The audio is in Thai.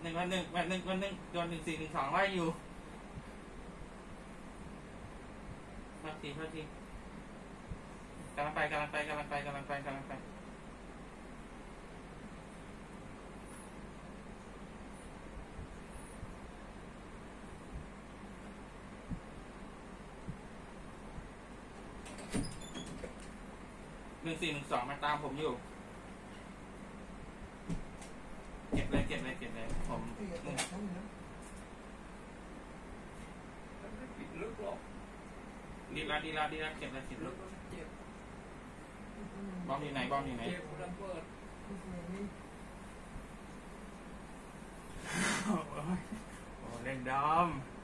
โดน1412ไล่อยู่พักทีกำลังไป1412มาตามผมอยู่เก็บเลยผมลึกหรอกดีละเก็บเลยบอมอยู่ไหนเก็บระเบิดโอ้เล่นดอม